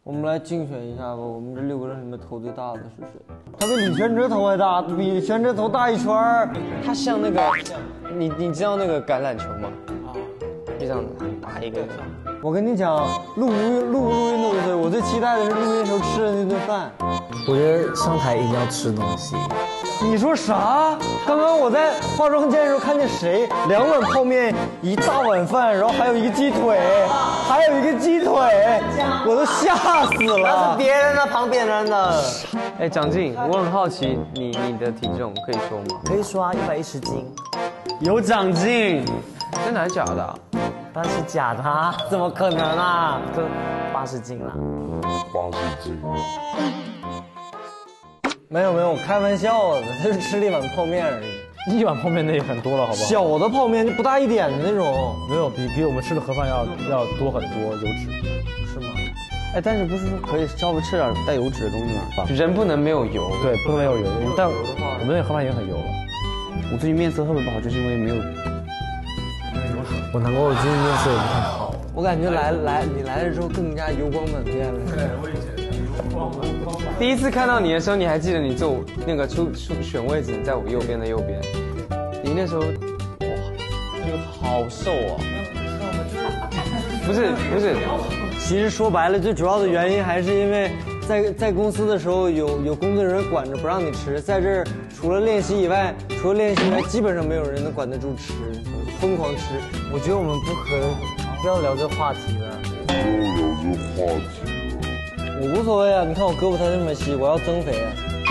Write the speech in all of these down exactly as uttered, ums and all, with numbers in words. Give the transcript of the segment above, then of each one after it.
我们来竞选一下吧，我们这六个人里面头最大的是谁？他比李全哲头还大，比李全哲头大一圈儿。 他像那个，你你知道那个橄榄球吗？啊，就这样子很大一个。 我跟你讲，录不录录不录音都无所谓，我最期待的是录音时候吃的那顿饭。 我觉得上台一定要吃东西。 你说啥？刚刚我在化妆间的时候看见谁？两碗泡面，一大碗饭，然后还有一个鸡腿，还有一个鸡腿，我都吓死了。 那是别人的，旁边人的。 哎，蒋劲，我很好奇，你你的体重可以说吗？ 可以说啊，一百一十斤。 有长进，真的还是假的、啊？ 当然是假的啊，怎么可能啊？这八十斤了。 八十斤。 没有没有，我开玩笑的，就是吃了一碗泡面而已。 一碗泡面那也很多了，好不好？ 小的泡面就不大一点的那种， 没有比比我们吃的盒饭要要多很多油脂， 是吗？ 哎，但是不是说可以稍微吃点带油脂的东西吗？人不能没有油， 对，不能没有油。但我们那盒饭也很油了。 我最近面色特别不好，就是因为没有。 我难过，我最近面色也不太好。 我感觉来来你来了之后更加油光满面了。对，我以前。 第一次看到你的时候，你还记得你坐那个出出选位置，你在我右边的右边。你那时候，哇，就好瘦啊！不是不是， 其实说白了，最主要的原因还是因为在在公司的时候有有工作人员管着不让你吃，在这儿除了练习以外，除了练习以外，基本上没有人能管得住吃，疯狂吃。 我觉得我们不可不要聊这话题了。 不要聊这话题。 我无所谓啊，你看我胳膊才那么细，我要增肥啊！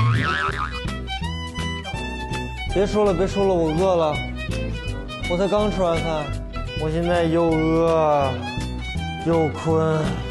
别说了，别说了，我饿了，我才刚吃完饭，我现在又饿又困。